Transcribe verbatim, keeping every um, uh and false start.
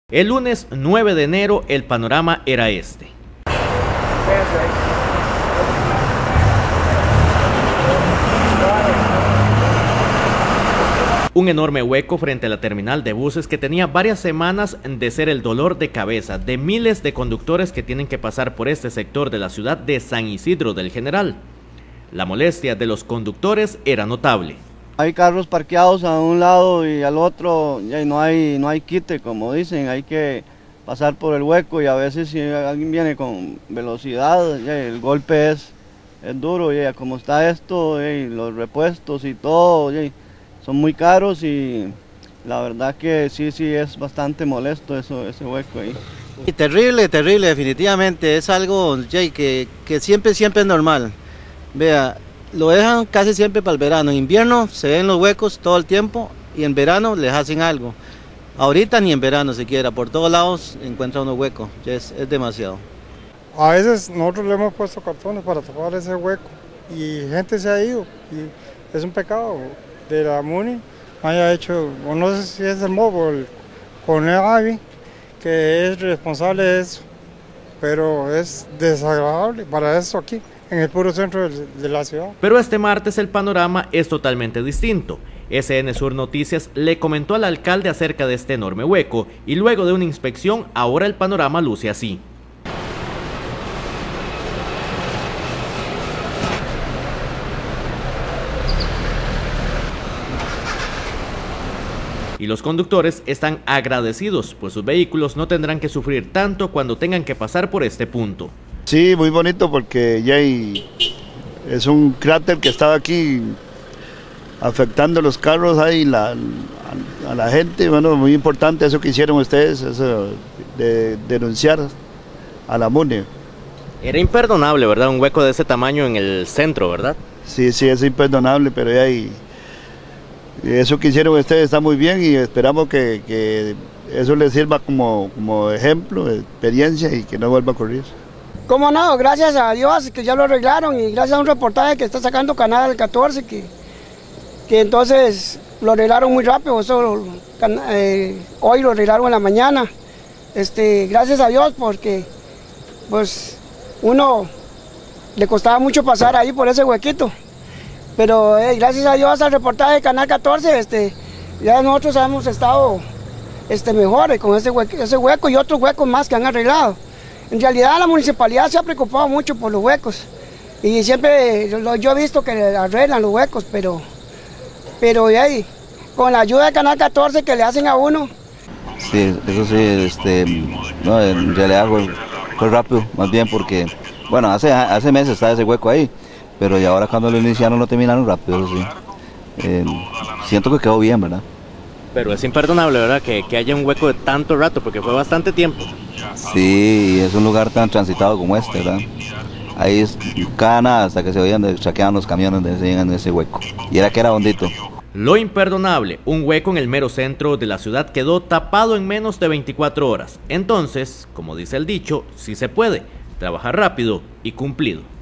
El lunes nueve de enero el panorama era este. Un enorme hueco frente a la terminal de buses que tenía varias semanas de ser el dolor de cabeza de miles de conductores que tienen que pasar por este sector de la ciudad de San Isidro del General. La molestia de los conductores era notable. Hay carros parqueados a un lado y al otro, y no hay, no hay quite, como dicen, hay que pasar por el hueco y a veces si alguien viene con velocidad, el golpe es, es duro, y como está esto, y los repuestos y todo, y son muy caros y la verdad que sí, sí es bastante molesto eso, ese hueco ahí. Y terrible, terrible, definitivamente, es algo Jay, que, que siempre, siempre es normal. Vea, lo dejan casi siempre para el verano, en invierno se ven los huecos todo el tiempo y en verano les hacen algo. Ahorita ni en verano siquiera, por todos lados encuentra uno hueco, es, es demasiado. A veces nosotros le hemos puesto cartones para tapar ese hueco y gente se ha ido y es un pecado de la MUNI haya hecho, o no sé si es el MOB, el coronel Avi, que es responsable de eso, pero es desagradable para eso aquí, en el puro centro de la ciudad. Pero este martes el panorama es totalmente distinto. S N Sur Noticias le comentó al alcalde acerca de este enorme hueco y luego de una inspección ahora el panorama luce así. Y los conductores están agradecidos, pues sus vehículos no tendrán que sufrir tanto cuando tengan que pasar por este punto. Sí, muy bonito porque ya hay, es un cráter que estaba aquí afectando los carros ahí, la, a, a la gente. Bueno, muy importante eso que hicieron ustedes, eso de denunciar a la MUNI. Era imperdonable, ¿verdad? Un hueco de ese tamaño en el centro, ¿verdad? Sí, sí, es imperdonable, pero ya hay... Eso que hicieron ustedes está muy bien y esperamos que, que eso les sirva como, como ejemplo, experiencia y que no vuelva a ocurrir. ¿Cómo no? Gracias a Dios que ya lo arreglaron y gracias a un reportaje que está sacando Canal catorce que, que entonces lo arreglaron muy rápido, eso, eh, hoy lo arreglaron en la mañana. Este, gracias a Dios porque pues uno le costaba mucho pasar ahí por ese huequito. Pero eh, gracias a Dios al reportaje de Canal catorce, este, ya nosotros hemos estado este, mejores con ese hueco, ese hueco y otros huecos más que han arreglado. En realidad la municipalidad se ha preocupado mucho por los huecos y siempre lo, yo he visto que arreglan los huecos, pero, pero hey, con la ayuda de Canal catorce que le hacen a uno. Sí, eso sí, este, no, en realidad fue, fue rápido, más bien porque, bueno, hace, hace meses estaba ese hueco ahí. Pero y ahora cuando lo iniciaron lo terminaron rápido, eso sí. Eh, siento que quedó bien, ¿verdad? Pero es imperdonable, ¿verdad? Que, que haya un hueco de tanto rato, porque fue bastante tiempo. Sí, es un lugar tan transitado como este, ¿verdad? Ahí es cada nada hasta que se oían, saqueaban los camiones de en ese hueco. Y era que era hondito. Lo imperdonable, un hueco en el mero centro de la ciudad quedó tapado en menos de veinticuatro horas. Entonces, como dice el dicho, sí se puede, trabajar rápido y cumplido.